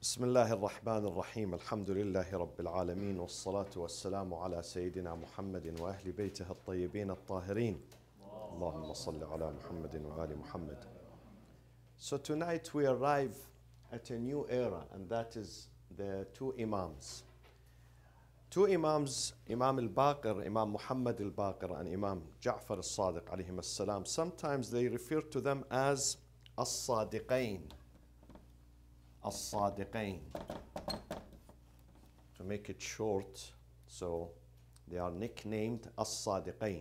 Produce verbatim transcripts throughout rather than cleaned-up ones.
بسم الله الرحمن الرحيم الحمد لله رب العالمين والصلاة والسلام على سيدنا محمد وأهل بيته الطيبين الطاهرين اللهم صل على محمد وآل محمد. So tonight we arrive at a new era, and that is the two Imams. Two Imams, Imam al-Baqir, Imam Muhammad al-Baqir and Imam Ja'far al-Sadiq alayhim as-salam. Sometimes they refer to them as as-Sadiqain. As-Sadiqain. To make it short, so they are nicknamed As-Sadiqain.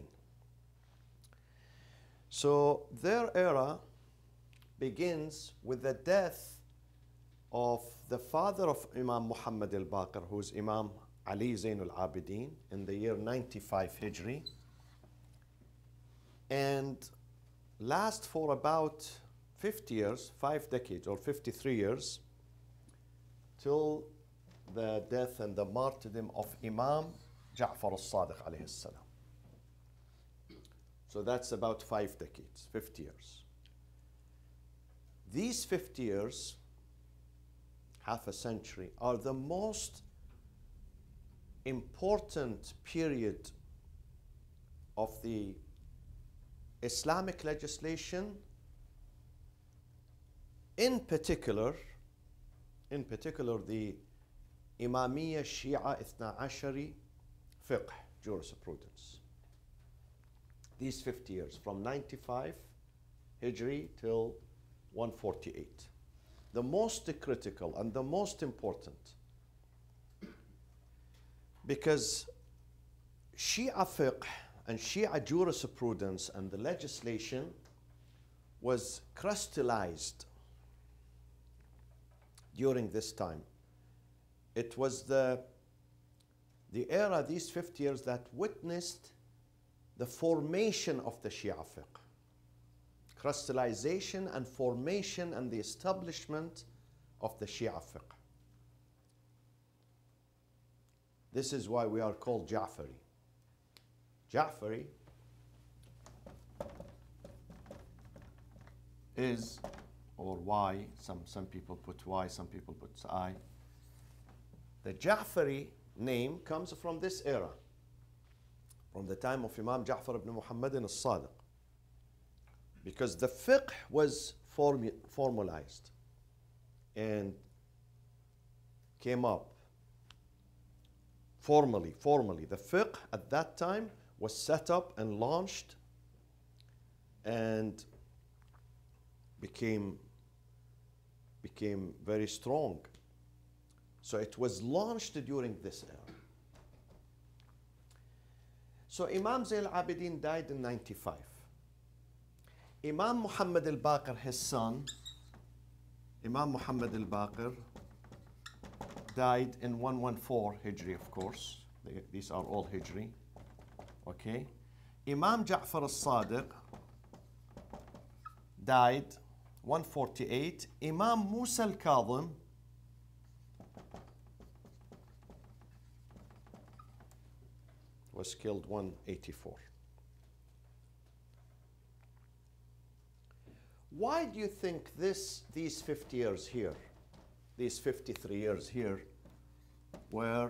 So their era begins with the death of the father of Imam Muhammad al-Baqir, who is Imam Ali Zain al-Abidin, in the year ninety-five Hijri, and last for about fifty years, five decades or fifty-three years, till the death and the martyrdom of Imam Ja'far al-Sadiq alayhi salam. So that's about five decades, fifty years. These fifty years, half a century, are the most important period of the Islamic legislation, in particular, in particular the Imamiyya Shia Ithna Ashari Fiqh, jurisprudence. These fifty years, from ninety-five Hijri till one forty-eight. The most critical and the most important, because Shia Fiqh and Shia jurisprudence and the legislation was crystallized during this time. It was the, the era, these fifty years, that witnessed the formation of the Shia Fiqh. Crystallization and formation and the establishment of the Shia Fiqh. This is why we are called Ja'fari. Ja'fari is, or Y, some, some people put Y, some people put I. The Ja'fari name comes from this era, from the time of Imam Ja'far ibn Muhammad al-Sadiq, because the fiqh was formu formalized and came up formally, formally. The fiqh at that time was set up and launched and became, became very strong. So it was launched during this era. So Imam Zayn al-Abidin died in ninety-five. Imam Muhammad al-Baqir, his son, Imam Muhammad al-Baqir, died in one fourteen Hijri, of course. They, these are all Hijri. Okay. Imam Ja'far al-Sadiq died one forty-eight. Imam Musa al-Kadhim was killed one eighty-four. Why do you think this, these fifty years here, these fifty-three years here, were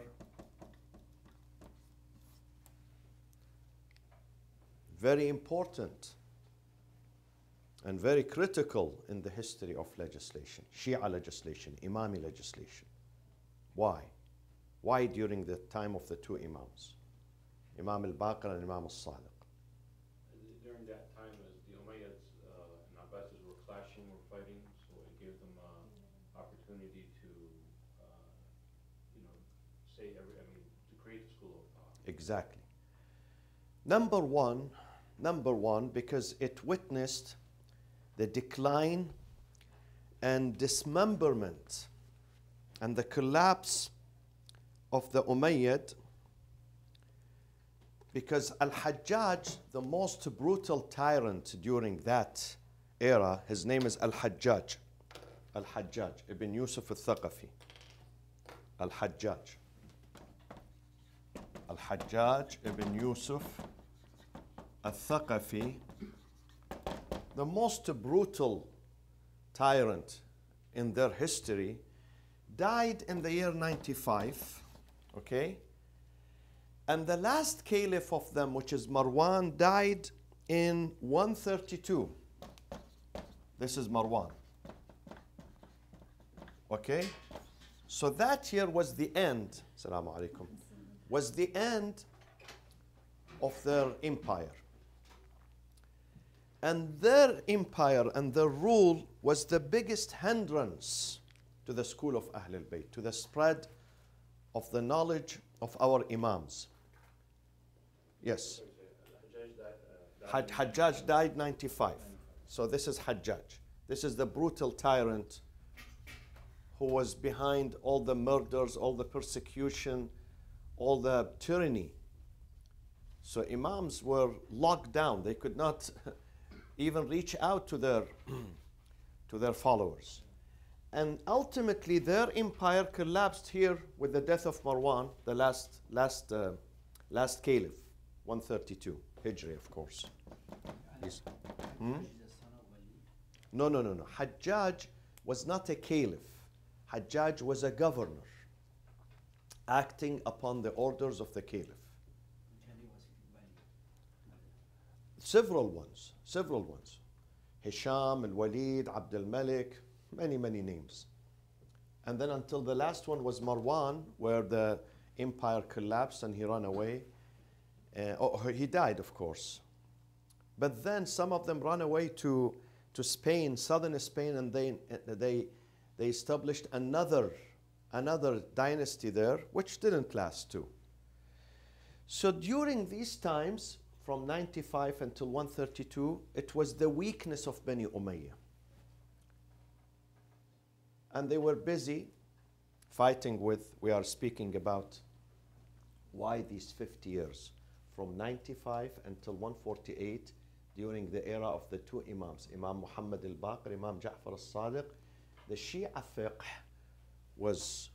very important and very critical in the history of legislation, Shia legislation, Imami legislation? Why? Why during the time of the two Imams, Imam al-Baqir and Imam al-Sadiq? During that time, as the Umayyads uh, and Abbasids were clashing, were fighting, so it gave them uh, opportunity to, uh, you know, say every, I mean, to create a school of thought. Exactly. Number one, number one, because it witnessed the decline and dismemberment and the collapse of the Umayyad, because Al-Hajjaj, the most brutal tyrant during that era, his name is Al-Hajjaj. Al-Hajjaj ibn Yusuf al-Thaqafi. Al-Hajjaj. Al-Hajjaj ibn Yusuf al-Thaqafi, the most brutal tyrant in their history, died in the year ninety-five, okay? And the last caliph of them, which is Marwan, died in one thirty-two. This is Marwan. Okay? So that year was the end, Assalamu alaikum, was the end of their empire. And their empire and their rule was the biggest hindrance to the school of Ahl al-Bayt, to the spread of the knowledge of our Imams. Yes. Haj- Hajjaj died ninety-five. So this is Hajjaj. This is the brutal tyrant who was behind all the murders, all the persecution, all the tyranny. So Imams were locked down. They could not even reach out to their, to their followers. And ultimately their empire collapsed here with the death of Marwan, the last, last, uh, last caliph, one thirty-two, Hijri, of course. Yes. Hmm? No, no, no, no. Hajjaj was not a caliph. Hajjaj was a governor acting upon the orders of the caliph. Several ones, several ones. Hisham, Al-Walid, Abd al-Malik, many, many names. And then until the last one was Marwan, where the empire collapsed and he ran away. Uh, oh, he died, of course. But then some of them ran away to, to Spain, southern Spain, and they, they, they established another, another dynasty there, which didn't last too. So during these times, from ninety-five until one thirty-two, it was the weakness of Bani Umayyah. And they were busy fighting with, we are speaking about why these fifty years, from ninety-five until one forty-eight, during the era of the two Imams, Imam Muhammad al-Baqir, Imam Ja'far al-Sadiq. The Shia fiqh was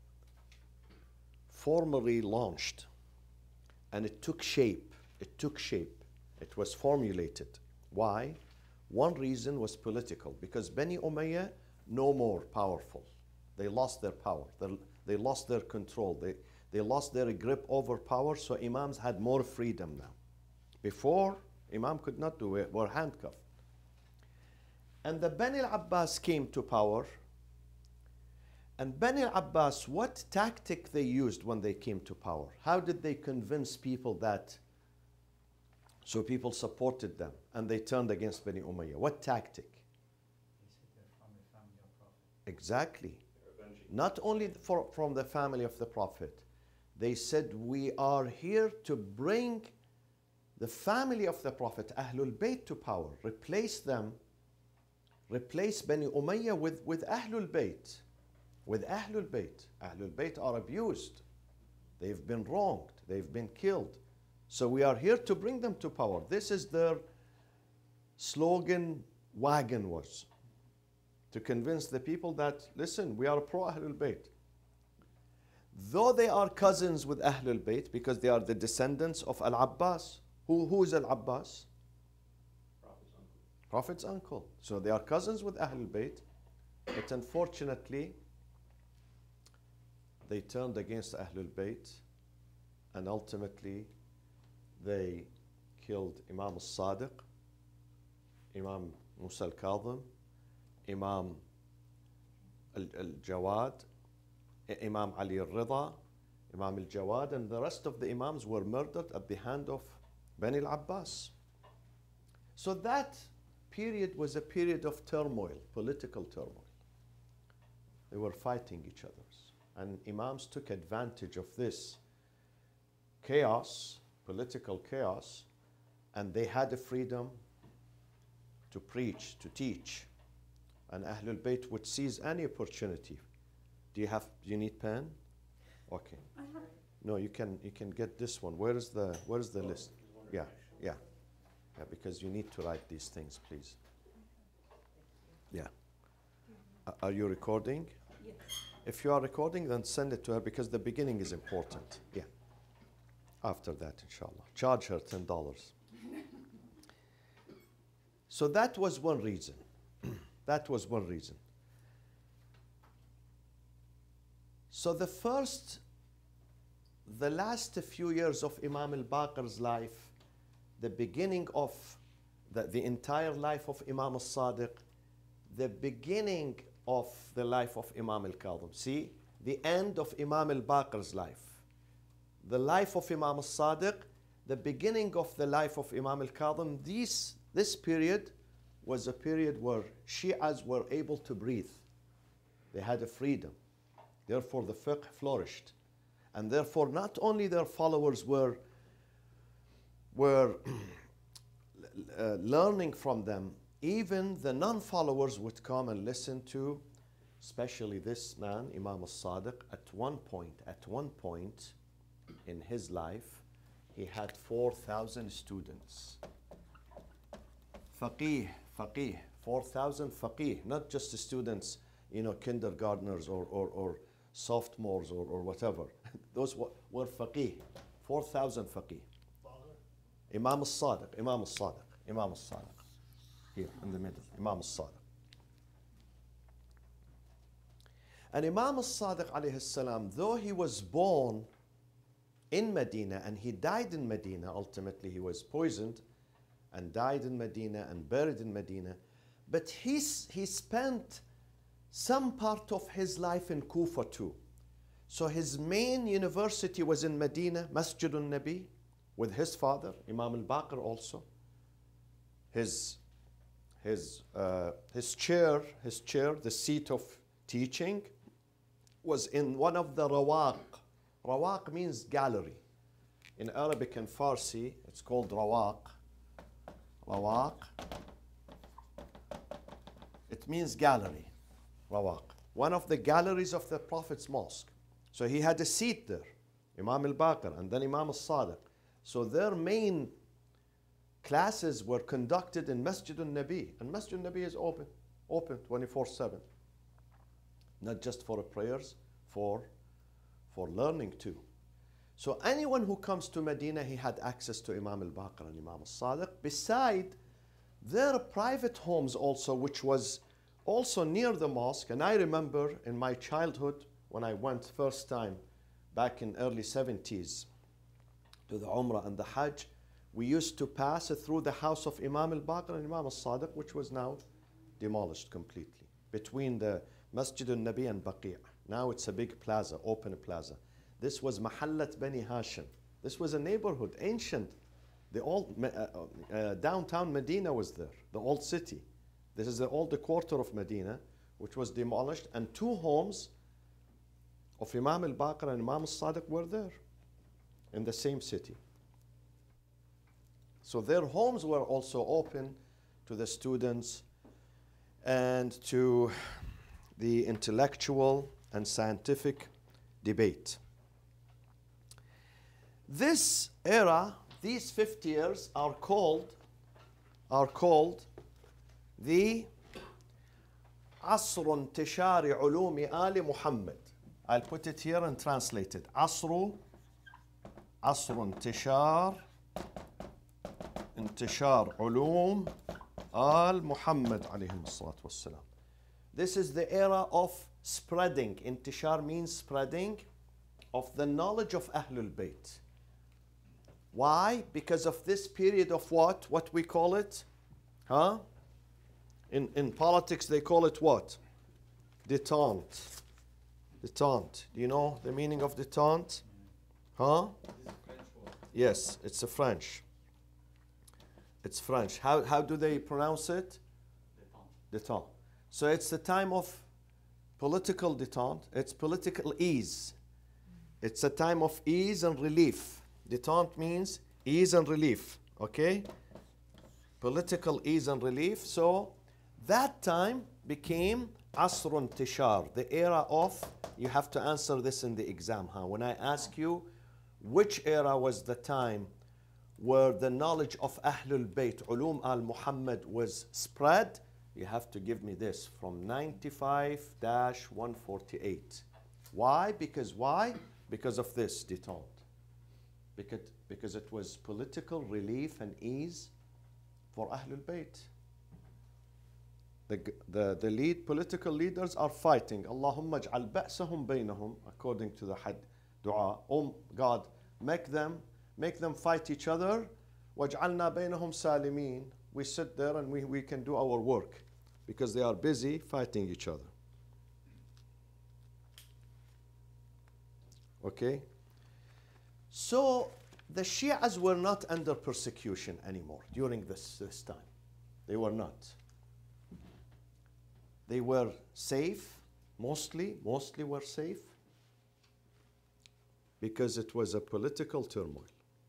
formally launched, and it took shape. It took shape. It was formulated. Why? One reason was political, because Bani Umayyah no more powerful. They lost their power. They, they lost their control. They, they lost their grip over power, so Imams had more freedom now. Before, Imam could not do it, were handcuffed. And the Bani al-Abbas came to power. And Bani al-Abbas, what tactic they used when they came to power? How did they convince people that, so people supported them and they turned against Bani Umayyah? What tactic? They said they're from the family of Prophet. Exactly. Not only for, from the family of the Prophet. They said, we are here to bring the family of the Prophet, Ahlul Bayt, to power. Replace them, replace Bani Umayyah with, with Ahlul Bayt. With Ahlul Bayt. Ahlul Bayt are abused. They've been wronged. They've been killed. So we are here to bring them to power. This is their slogan wagon was. To convince the people that, listen, we are pro Ahlul Bayt. Though they are cousins with Ahlul Bayt, because they are the descendants of Al-Abbas. Who, who is Al-Abbas? Prophet's uncle. Prophet's uncle. So they are cousins with Ahlul Bayt. But unfortunately, they turned against Ahlul Bayt, and ultimately they killed Imam al-Sadiq, Imam Musa al-Kadhim, Imam al-Jawad, Imam Ali al-Rida, Imam al-Jawad, and the rest of the Imams were murdered at the hand of Bani al-Abbas. So that period was a period of turmoil, political turmoil. They were fighting each other. And Imams took advantage of this chaos, political chaos, and they had the freedom to preach, to teach. And Ahlul Bayt would seize any opportunity. Do you have, do you need pen? Okay. I have. No, you can, you can get this one. Where is the, where is the Oh, list? he's wondering Yeah, actually. yeah. Yeah, because you need to write these things, please. Yeah. A- Are you recording? Yes. If you are recording, then send it to her, because the beginning is important. Yeah. After that, inshallah. Charge her ten dollars. So that was one reason. That was one reason. So the first, the last few years of Imam al-Baqir's life, the beginning of the, the entire life of Imam al-Sadiq, the beginning of the life of Imam al-Kadhim. See, the end of Imam al-Baqir's life, the life of Imam al-Sadiq, the beginning of the life of Imam al-Kadhim. This, this period was a period where Shi'as were able to breathe. They had a freedom. Therefore, the fiqh flourished. And therefore, not only their followers were, were uh, learning from them, even the non-followers would come and listen to, especially this man, Imam al-Sadiq. At one point, at one point in his life, he had four thousand students. Faqih, faqih, four thousand faqih, not just the students, you know, kindergartners or, or, or sophomores or, or whatever. Those were, were faqih, four thousand faqih. Imam al-Sadiq, Imam al-Sadiq, Imam al-Sadiq. Here in the middle, Imam al-Sadiq. And Imam al-Sadiq alayhi salam, though he was born in Medina and he died in Medina, ultimately he was poisoned and died in Medina and buried in Medina, but he's, he spent some part of his life in Kufa too. So his main university was in Medina, Masjid al-Nabi, with his father, Imam al-Baqir also. His, his, uh, his chair, his chair, the seat of teaching, was in one of the rawaq. Rawaq means gallery. In Arabic and Farsi, it's called rawaq. Rawaq. It means gallery. Rawaq. One of the galleries of the Prophet's mosque. So he had a seat there, Imam al-Baqir and then Imam al-Sadiq. So their main classes were conducted in Masjid al-Nabi. And Masjid al-Nabi is open, open twenty-four seven. Not just for prayers, for, for learning too. So anyone who comes to Medina, he had access to Imam al-Baqir and Imam al-Sadiq, beside their private homes also, which was also near the mosque. And I remember in my childhood, when I went first time back in early seventies to the Umrah and the Hajj, we used to pass through the house of Imam al-Baqir and Imam al-Sadiq, which was now demolished completely, between the Masjid al-Nabi and Baqi'. Now it's a big plaza, open plaza. This was Mahallat Bani Hashim. This was a neighborhood, ancient. The old uh, uh, downtown Medina was there, the old city. This is the old quarter of Medina, which was demolished, and two homes of Imam al-Baqir and Imam al-Sadiq were there in the same city. So their homes were also open to the students and to the intellectual and scientific debate. This era, these fifty years, are called, are called the Asr Intishari Ulumi Ali Muhammad. I'll put it here and translate it. Asru, Asr Intishar, Intishar Ulum Al Muhammad alayhi salatu wassalam. This is the era of spreading. Intishar means spreading of the knowledge of Ahlul Bayt. Why? Because of this period of what? What we call it? Huh? In, in politics, they call it what? Détente. Détente. Do you know the meaning of détente? Huh? Yes, it's a French. It's French. How, how do they pronounce it? Détente. Détente. So it's the time of political détente. It's political ease. It's a time of ease and relief. Détente means ease and relief. Okay? Political ease and relief. So that time became Asr Intishar, the era of, you have to answer this in the exam. Huh? When I ask you which era was the time where the knowledge of Ahlul Bayt, Ulum al-Muhammad, was spread, you have to give me this from ninety-five to one forty-eight. Why? Because why? Because of this détente. Because, because it was political relief and ease for Ahlul Bayt. The, the, the lead political leaders are fighting. Allahumma ij'al ba'sahum baynahum, according to the had dua. Oh God, make them, make them fight each other. Waj'alna baynahum salimin. We sit there and we, we can do our work because they are busy fighting each other. Okay? So the Shias were not under persecution anymore during this, this time. They were not. They were safe, mostly, mostly were safe because it was a political turmoil.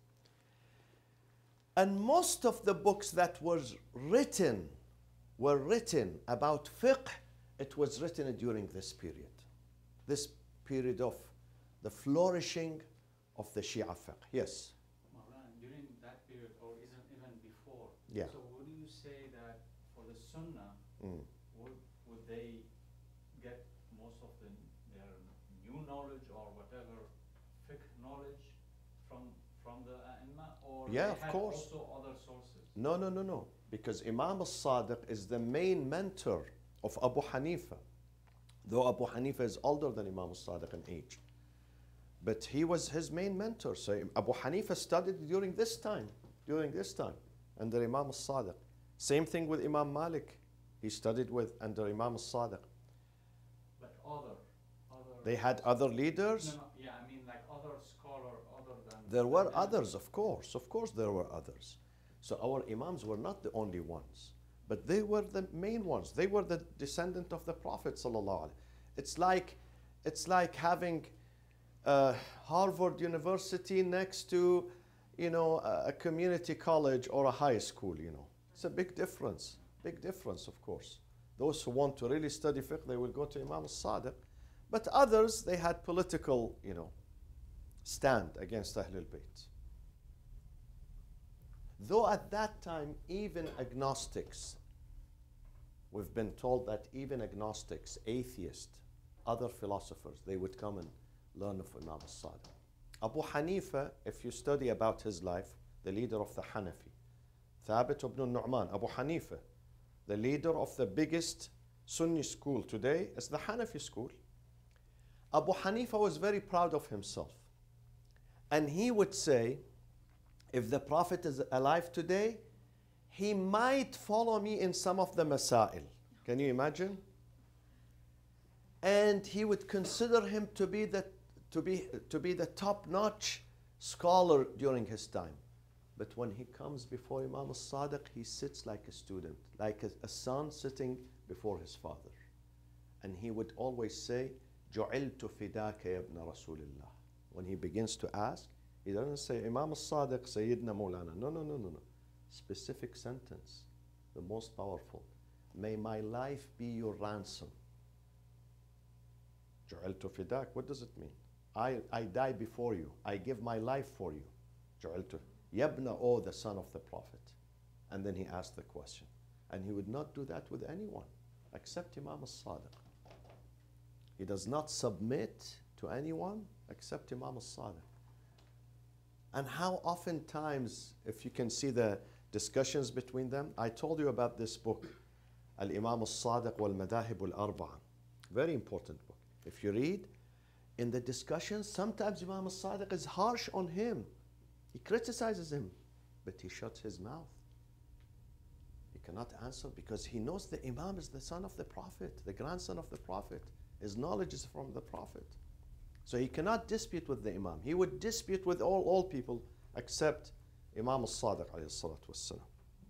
And most of the books that was written were written about fiqh, it was written during this period. This period of the flourishing of the Shia fiqh. Yes? Mawlana, during that period or even, even before, Yeah. so would you say that for the Sunnah, Mm. would, would they get most of the, their new knowledge or whatever fiqh knowledge from, from the A'imma, or Yeah, they of had course. also other sources? No, no, no, no. Because Imam al-Sadiq is the main mentor of Abu Hanifa. Though Abu Hanifa is older than Imam al-Sadiq in age. But he was his main mentor. So Abu Hanifa studied during this time, during this time, under Imam al-Sadiq. Same thing with Imam Malik. He studied with under Imam al-Sadiq. But other, other. They had other leaders. No, no, yeah, I mean like other scholar other than. There were than- others, of course. Of course there were others. So our Imams were not the only ones. But they were the main ones. They were the descendant of the Prophet sallallahu alaihi. It's like, it's like having uh, Harvard University next to, you know, a, a community college or a high school, you know. It's a big difference. Big difference, of course. Those who want to really study fiqh, they will go to Imam al-Sadiq. But others, they had political, you know, stand against Ahlul Bayt. Though at that time, even agnostics, we've been told that even agnostics, atheists, other philosophers, they would come and learn of Imam al-Sadiq. Abu Hanifa, if you study about his life, the leader of the Hanafi, Thabit ibn Nu'man, Abu Hanifa, the leader of the biggest Sunni school today is the Hanafi school. Abu Hanifa was very proud of himself. And he would say, if the Prophet is alive today, he might follow me in some of the masail. Can you imagine? And he would consider him to be the, to be, to be the top-notch scholar during his time. But when he comes before Imam al-Sadiq, he sits like a student, like a, a son sitting before his father. And he would always say, جُعِلْتُ فِدَاكَ يَا ابْنَ رَسُولِ اللَّهِ. When he begins to ask, he doesn't say, Imam al-Sadiq, Sayyidina Mawlana. No, no, no, no, no. Specific sentence, the most powerful. May my life be your ransom. جُعِلْتُ فِدَاكَ. What does it mean? I, I die before you. I give my life for you. جُعِلْتُ Yabna, oh, the son of the Prophet. And then he asked the question. And he would not do that with anyone except Imam al-Sadiq. He does not submit to anyone except Imam al-Sadiq. And how oftentimes, if you can see the discussions between them, I told you about this book, Al-Imam al-Sadiq wal-Madahib al-Arba'a. Very important book. If you read, in the discussions, sometimes Imam al-Sadiq is harsh on him. He criticizes him, but he shuts his mouth. He cannot answer because he knows the Imam is the son of the Prophet, the grandson of the Prophet. His knowledge is from the Prophet. So he cannot dispute with the Imam. He would dispute with all, all people except Imam al-Sadiq alayhi salatu wassalam.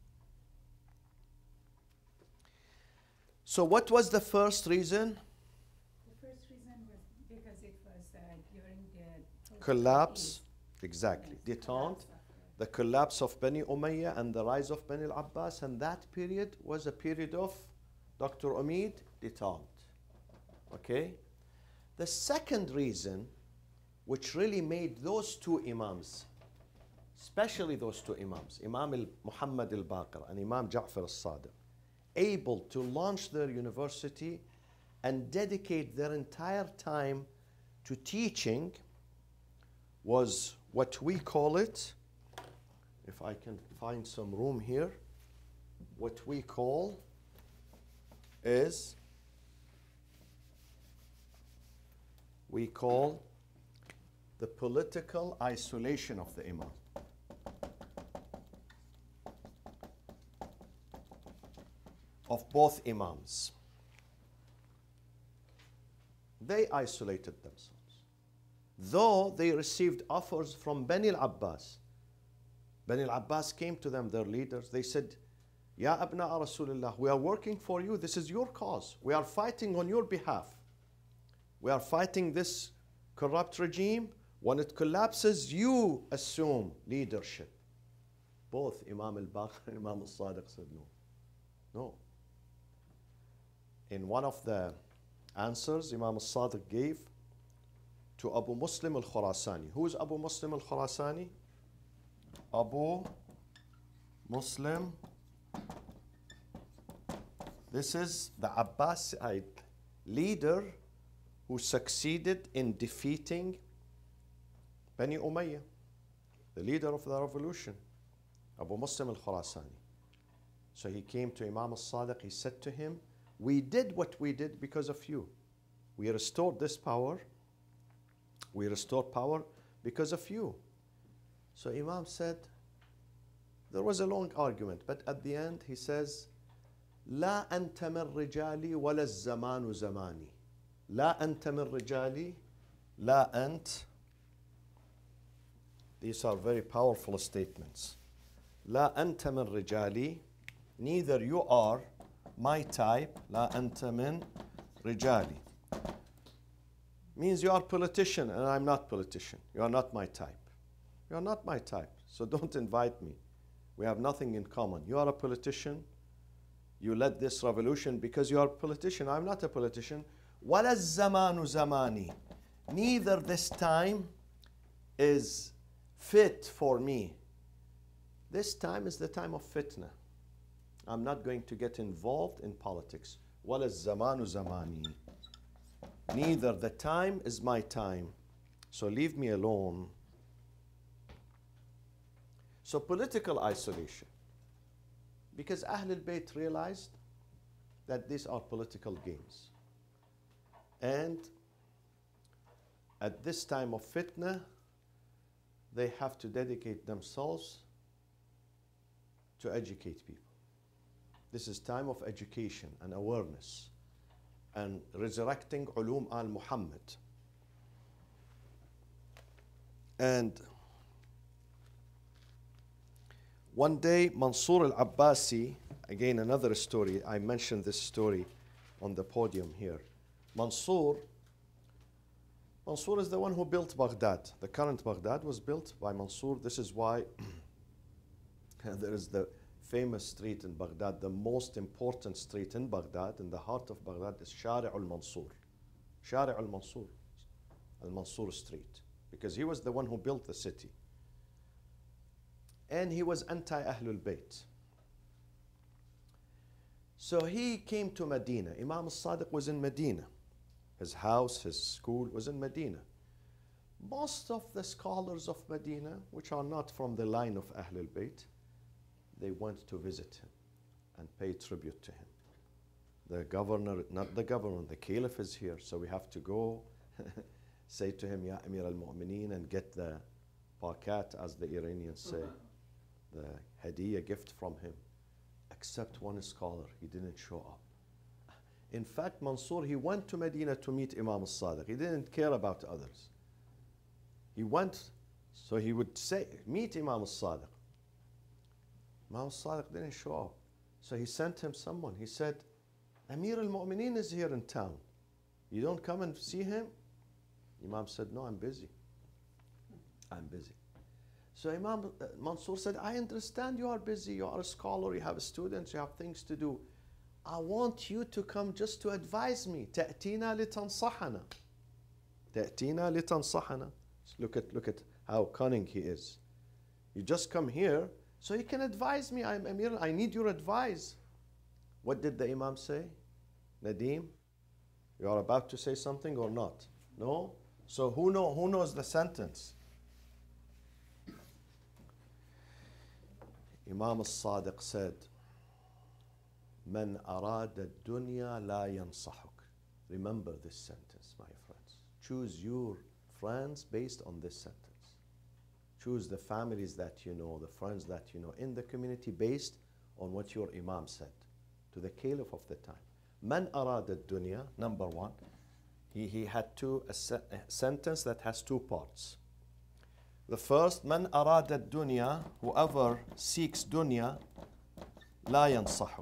So what was the first reason? The first reason was because it was uh, during the Collapse. Exactly. Yes, Détente. collapse of the- The collapse of Bani Umayyah and the rise of Bani al-Abbas, and that period was a period of Doctor Omid, détente. Okay? The second reason, which really made those two Imams, especially those two Imams, Imam al Muhammad al-Baqir and Imam Ja'far al-Sadiq, able to launch their university and dedicate their entire time to teaching, was what we call it, if I can find some room here, what we call is we call the political isolation of the Imam. Of both Imams. They isolated themselves. Though they received offers from Bani al-Abbas. Bani al-Abbas came to them, their leaders. They said, Ya abna Rasulullah, we are working for you. This is your cause. We are fighting on your behalf. We are fighting this corrupt regime. When it collapses, you assume leadership. Both Imam al-Baqir and Imam al-Sadiq said no. No. In one of the answers Imam al-Sadiq gave to Abu Muslim al-Khurasani. Who is Abu Muslim al-Khurasani? Abu Muslim. This is the Abbasid leader who succeeded in defeating Bani Umayyah, the leader of the revolution, Abu Muslim al-Khurasani. So he came to Imam al-Sadiq, he said to him, we did what we did because of you. We restored this power. We restored power because of you. So Imam said, there was a long argument, but at the end he says, لا أنت من رجالي ولا الزمان زماني. لا أنت من رجالي, لا أنت. These are very powerful statements. لا أنت من رجالي, neither you are my type. لا أنت من رجالي means you are politician and I'm not politician. You are not my type. You are not my type. So don't invite me. We have nothing in common. You are a politician. You led this revolution because you are a politician. I'm not a politician. ولا الزمان زماني. Neither this time is fit for me. This time is the time of fitna. I'm not going to get involved in politics. ولا الزمان زماني. Neither the time is my time. So leave me alone. So political isolation. Because Ahl al-Bayt realized that these are political games. And at this time of fitna, they have to dedicate themselves to educate people. This is time of education and awareness and resurrecting ulum al-Muhammad. And one day, Mansur al-Abbasi, again another story, I mentioned this story on the podium here. Mansur, Mansur is the one who built Baghdad. The current Baghdad was built by Mansur. This is why there is the famous street in Baghdad, the most important street in Baghdad, in the heart of Baghdad, is Shari' al-Mansur. Shari' al-Mansur, al-Mansur Street, because he was the one who built the city. And he was anti-Ahlul Bayt. So he came to Medina. Imam al-Sadiq was in Medina. His house, his school was in Medina. Most of the scholars of Medina, which are not from the line of Ahlul Bayt, they went to visit him and pay tribute to him. The governor, not the governor, the caliph is here, so we have to go say to him, Ya Amir al-Mu'mineen, and get the pakat, as the Iranians say, the hadiyah gift from him. Except one scholar, he didn't show up. In fact, Mansur, he went to Medina to meet Imam al-Sadiq. He didn't care about others. He went, so he would say, meet Imam al-Sadiq. Imam al-Sadiq didn't show up. So he sent him someone. He said, Amir al-Mu'mineen is here in town. You don't come and see him? Imam said, no, I'm busy. I'm busy. So Imam uh, Mansur said, I understand you are busy. You are a scholar. You have students. You have things to do. I want you to come just to advise me. تأتينا لتنصحنا. تأتينا لتنصحنا. Look at, look at how cunning he is. You just come here so you can advise me. I'm Amir. I need your advice. What did the Imam say? Nadim, you are about to say something or not? No? So who, know, who knows the sentence? Imam al-Sadiq said, من أراد الدنيا لا ينصحك. Remember this sentence, my friends. Choose your friends based on this sentence. Choose the families that you know, the friends that you know in the community based on what your Imam said to the caliph of the time. من أراد الدنيا, number one. He, he had two, a, se a sentence that has two parts. The first, من أراد الدنيا, whoever seeks dunya, لا ينصحك.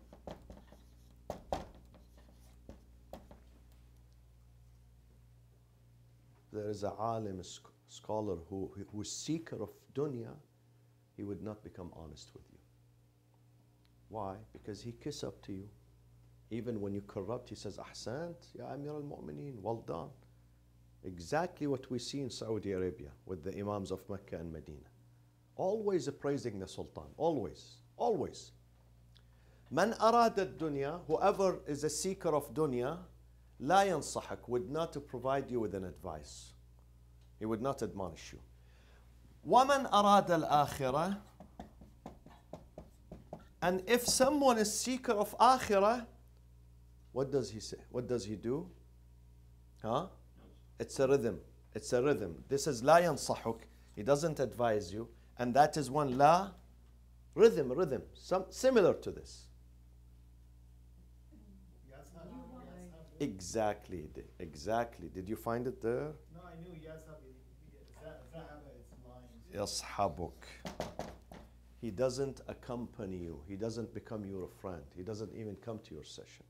There is a alim, a scholar who, who is seeker of dunya, he would not become honest with you. Why? Because he kiss up to you. Even when you corrupt, he says, Ahsant, ya Amir al-Mu'mineen, well done. Exactly what we see in Saudi Arabia with the Imams of Mecca and Medina. Always praising the Sultan, always, always. Man arad ad-dunya, whoever is a seeker of dunya, لا ينصحك, would not provide you with an advice. He would not admonish you. وَمَنْ أَرَادَ الْآخِرَةِ, and if someone is seeker of akhirah, what does he say? What does he do? Huh? It's a rhythm. It's a rhythm. This is لا ينصحك. He doesn't advise you. And that is one la, rhythm, rhythm. Some, similar to this. Exactly, exactly. Did you find it there? No, I knew يصحبك. He doesn't accompany you. He doesn't become your friend. He doesn't even come to your session.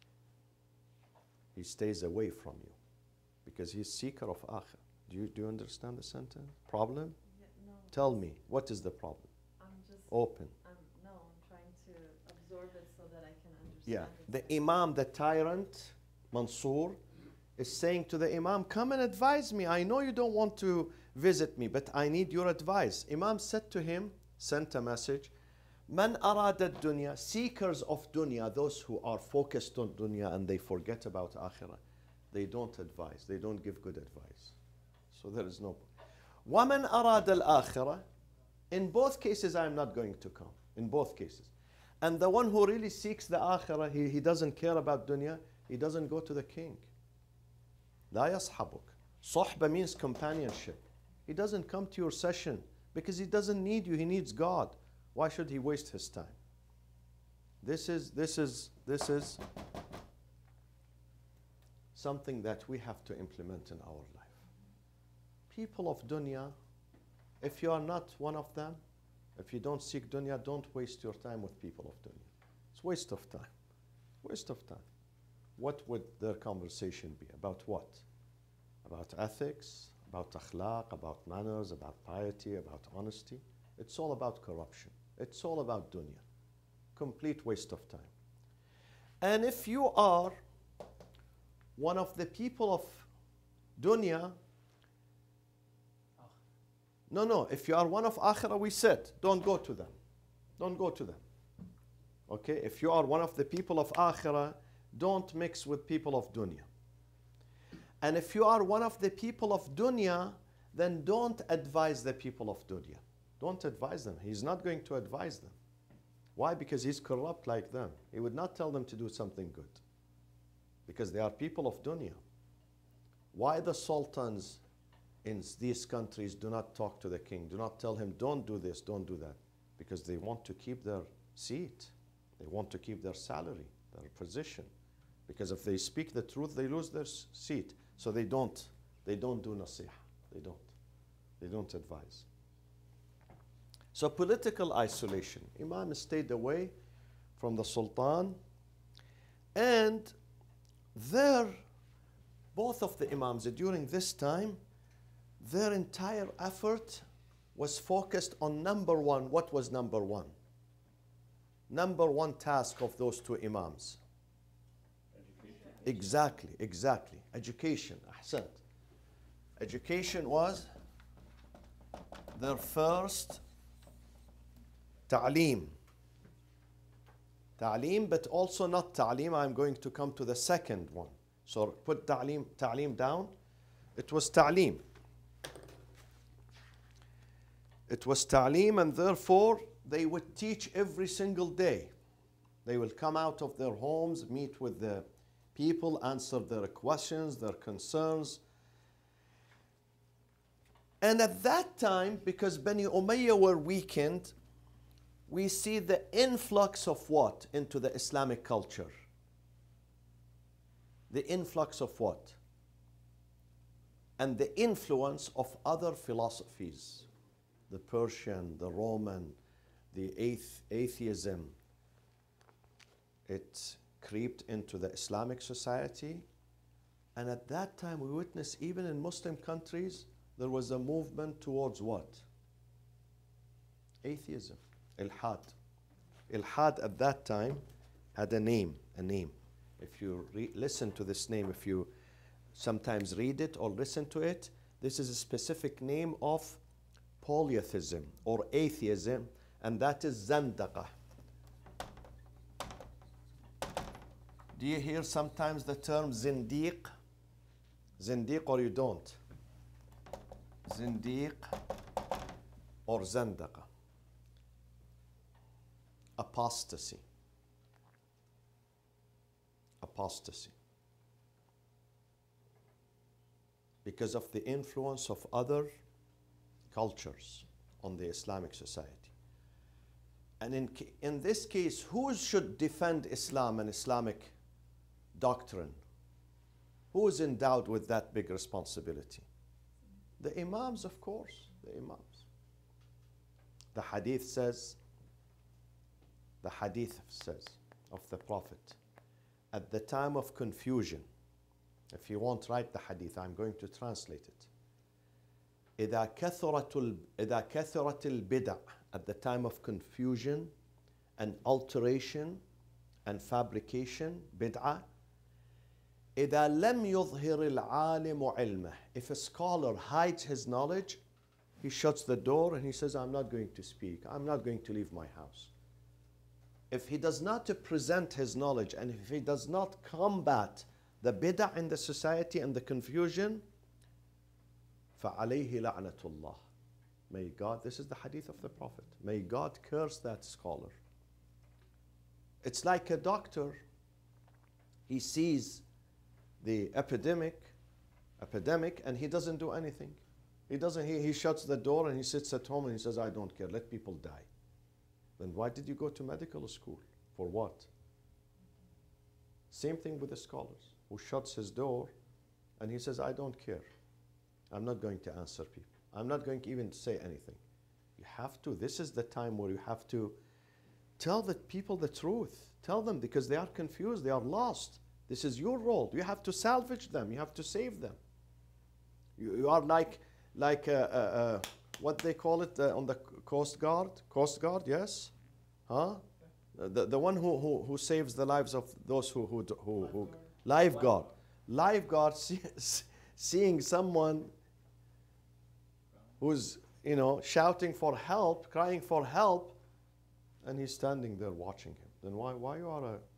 He stays away from you because he's seeker of akhir. Do you, do you understand the sentence? Problem? Yeah, no. Tell me, what is the problem? I'm just Open. I'm, no, I'm trying to absorb it so that I can understand Yeah. it. The Imam, the tyrant, Mansour, is saying to the Imam, come and advise me. I know you don't want to visit me, but I need your advice. Imam said to him, sent a message, Man arad ad-dunya, seekers of dunya, those who are focused on dunya and they forget about akhirah, they don't advise, they don't give good advice. So there is no. وَمَنْ أَرَادَ الْآخِرَةِ, in both cases I am not going to come, in both cases. And the one who really seeks the akhirah, he, he doesn't care about dunya, he doesn't go to the king. لا يصحبك. صحبة means companionship. He doesn't come to your session because he doesn't need you, he needs God. Why should he waste his time? This is, this is, this is something that we have to implement in our life. People of dunya, if you are not one of them, if you don't seek dunya, don't waste your time with people of dunya. It's waste of time. Waste of time. What would their conversation be? About what? About ethics, about akhlaq, about manners, about piety, about honesty? It's all about corruption. It's all about dunya. Complete waste of time. And if you are one of the people of dunya, no, no, if you are one of akhirah, we said, don't go to them. Don't go to them. Okay, if you are one of the people of akhirah, don't mix with people of dunya. And if you are one of the people of dunya, then don't advise the people of dunya. Don't advise them. He's not going to advise them. Why? Because he's corrupt like them. He would not tell them to do something good. Because they are people of dunya. Why the sultans in these countries do not talk to the king, do not tell him, don't do this, don't do that? Because they want to keep their seat. They want to keep their salary, their position. Because if they speak the truth, they lose their seat. So they don't, they don't do nasihah. They don't. They don't advise. So political isolation. Imam stayed away from the sultan. And their, both of the imams during this time, their entire effort was focused on number one. What was number one? Number one task of those two imams. Education. Exactly, exactly. Education. Ahsant. Education was their first ta'aleem. Ta'aleem, but also not ta'aleem. I'm going to come to the second one. So put ta'aleem, ta'aleem down. It was ta'aleem. It was ta'aleem, and therefore they would teach every single day. They will come out of their homes, meet with the people, answer their questions, their concerns. And at that time, because Bani Umayyah were weakened, we see the influx of what into the Islamic culture? The influx of what? And the influence of other philosophies. The Persian, the Roman, the athe- atheism. It creeped into the Islamic society. And at that time we witnessed, even in Muslim countries, there was a movement towards what? Atheism. Ilhad. Ilhad at that time had a name, a name. If you re- listen to this name, if you sometimes read it or listen to it, this is a specific name of polytheism or atheism, and that is Zandaqa. Do you hear sometimes the term Zindiq? Zindiq, or you don't? Zindiq or Zandaqa. Apostasy. Apostasy. Because of the influence of other cultures on the Islamic society. And in, in this case, who should defend Islam and Islamic doctrine? Who is endowed with that big responsibility? The Imams, of course, the Imams. The Hadith says, the Hadith says of the Prophet, at the time of confusion, if you won't write the Hadith, I'm going to translate it. إذا كثرت إذا كثرت البدع, at the time of confusion and alteration and fabrication, bid'ah. إذا لم يظهر العالم علمه, if a scholar hides his knowledge, he shuts the door and he says, I'm not going to speak, I'm not going to leave my house. If he does not present his knowledge and if he does not combat the bid'ah in the society and the confusion, فَعَلَيْهِ لَعْنَةُ اللَّهِ. May God, this is the hadith of the Prophet, may God curse that scholar. It's like a doctor, he sees the epidemic, epidemic, and he doesn't do anything. He doesn't, he, he shuts the door and he sits at home and he says, I don't care, let people die. Then why did you go to medical school? For what? Same thing with the scholars, who shuts his door and he says, I don't care. I'm not going to answer people. I'm not going to even say anything. You have to, this is the time where you have to tell the people the truth. Tell them, because they are confused, they are lost. This is your role. You have to salvage them. You have to save them. You, you are like, like uh, uh, uh, what they call it uh, on the Coast Guard? Coast Guard, yes? Huh? The, the one who, who, who saves the lives of those who, who, who, who lifeguard. Lifeguard, see, seeing someone who's, you know, shouting for help, crying for help, and he's standing there watching him. Then why, why you are a,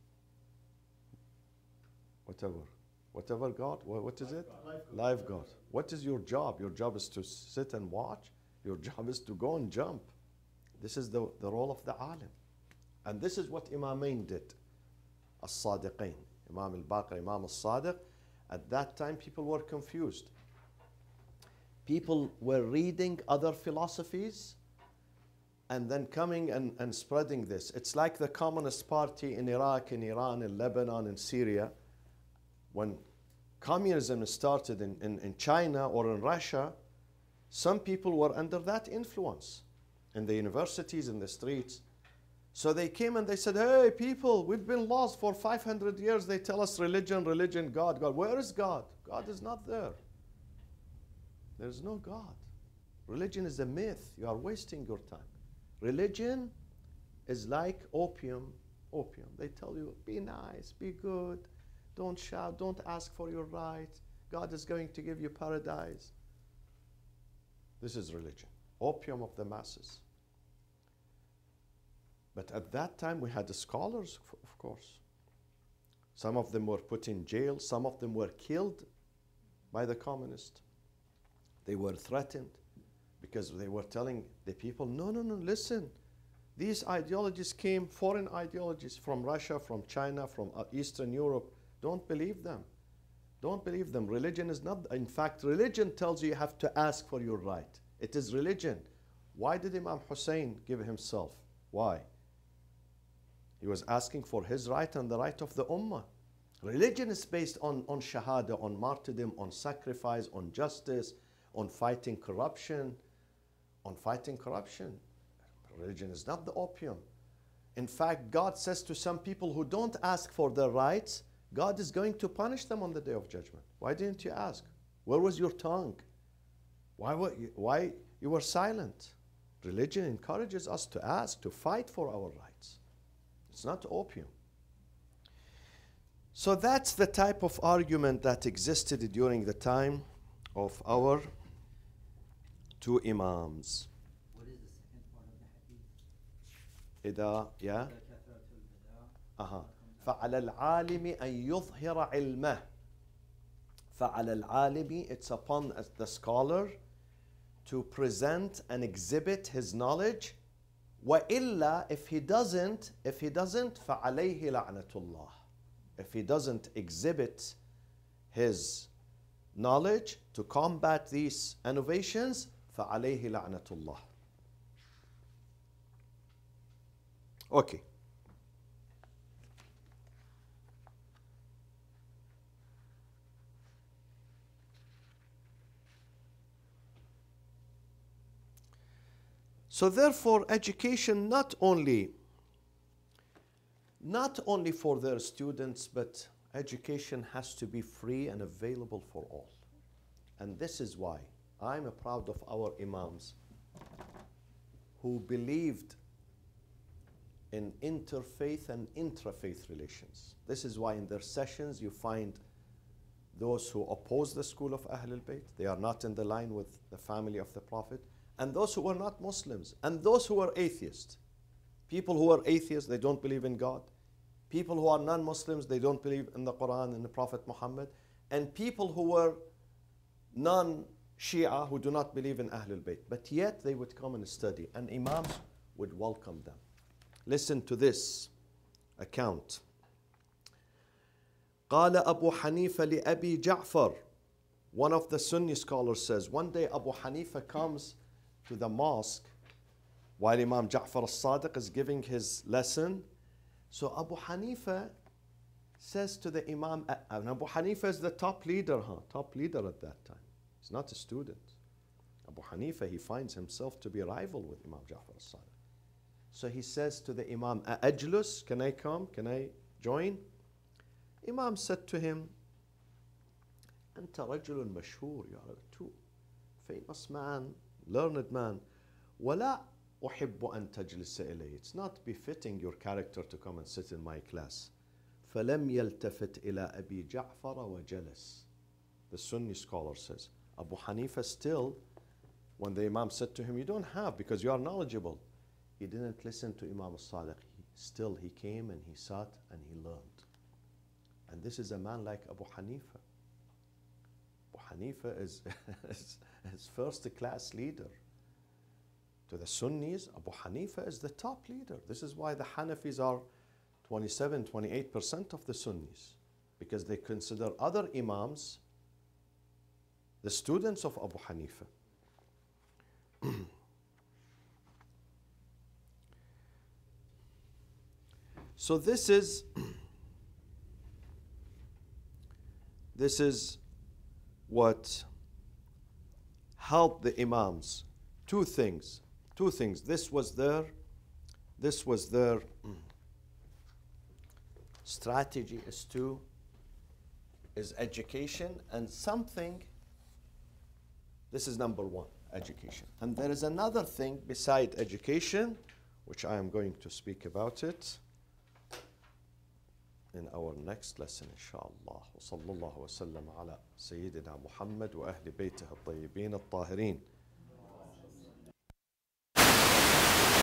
whatever, whatever God, what, what is it? Lifeguard. Lifeguard. What is your job? Your job is to sit and watch. Your job is to go and jump. This is the, the role of the alim. And this is what Imamain did. As-Sadiqain. Imam al-Baqir, Imam al-Sadiq. At that time, people were confused. People were reading other philosophies and then coming and, and spreading this. It's like the Communist Party in Iraq, in Iran, in Lebanon, in Syria. When communism started in, in, in China or in Russia, some people were under that influence in the universities, in the streets. So they came and they said, hey, people, we've been lost for five hundred years. They tell us religion, religion, God, God. Where is God? God is not there. There's no God. Religion is a myth. You are wasting your time. Religion is like opium. Opium. They tell you, be nice, be good, don't shout, don't ask for your right. God is going to give you paradise. This is religion. Opium of the masses. But at that time, we had the scholars, of course. Some of them were put in jail. Some of them were killed by the communists. They were threatened because they were telling the people, no, no, no, listen. These ideologies came, foreign ideologies from Russia, from China, from uh, Eastern Europe. Don't believe them. Don't believe them. Religion is not, in fact, religion tells you you have to ask for your right. It is religion. Why did Imam Hussein give himself? Why? He was asking for his right and the right of the Ummah. Religion is based on, on shahada, on martyrdom, on sacrifice, on justice, on fighting corruption, on fighting corruption. Religion is not the opium. In fact, God says to some people who don't ask for their rights, God is going to punish them on the Day of Judgment. Why didn't you ask? Where was your tongue? Why were you, why you were silent? Religion encourages us to ask, to fight for our rights. It's not opium. So that's the type of argument that existed during the time of our two Imams. What is the second part of the hadith? إذا يا كثرة البدع. أها فعلى العالم أن يظهر علمه. فعلى العالم, it's upon the scholar to present and exhibit his knowledge. وإلا, if he doesn't, if he doesn't, فعليه لعنة الله. If he doesn't exhibit his knowledge to combat these innovations, فعليه لعنة الله. Okay. So therefore, education not only not only for their students, but education has to be free and available for all. And this is why I'm proud of our Imams who believed in interfaith and intrafaith relations. This is why in their sessions you find those who oppose the school of Ahlul Bayt, they are not in the line with the family of the Prophet, and those who are not Muslims, and those who are atheists. People who are atheists, they don't believe in God. People who are non-Muslims, they don't believe in the Quran and the Prophet Muhammad. And people who were non-Shia, who do not believe in Ahlul Bayt. But yet they would come and study, and Imams would welcome them. Listen to this account. قال أبو حنيفة لأبي جعفر. One of the Sunni scholars says, one day Abu Hanifa comes to the mosque while Imam Ja'far al-Sadiq is giving his lesson. So Abu Hanifa says to the Imam, and Abu Hanifa is the top leader, huh? Top leader at that time. He's not a student. Abu Hanifa, he finds himself to be a rival with Imam Ja'far al-Sadiq. So he says to the Imam, Ajlus, can I come? Can I join? Imam said to him, أنت رجل مشهور, you are a too famous man, learned man. ولا أحب أن تجلس إلي. It's not befitting your character to come and sit in my class. فلم يلتفت إلى أبي جعفر وجلس. The Sunni scholar says, Abu Hanifa still, when the Imam said to him, you don't have because you are knowledgeable, he didn't listen to Imam al-Sadiq. He, still he came and he sat and he learned. And this is a man like Abu Hanifa. Abu Hanifa is, is, is first class leader. To the Sunnis, Abu Hanifa is the top leader. This is why the Hanafis are twenty-seven, twenty-eight percent of the Sunnis, because they consider other Imams the students of Abu Hanifa. So this is this is what helped the Imams. Two things. Two things. This was their this was their strategy is to is education, and something. This is number one, education. And there is another thing beside education, which I am going to speak about it in our next lesson, inshallah. وصلى الله وسلم على سيدنا محمد وأهل بيته الطيبين الطاهرين.